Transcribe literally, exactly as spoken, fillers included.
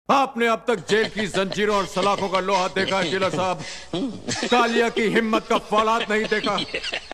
आपने अब तक जेल की जंजीरों और सलाखों का लोहा देखा है जिला साहब, कालिया की हिम्मत का फौलाद नहीं देखा।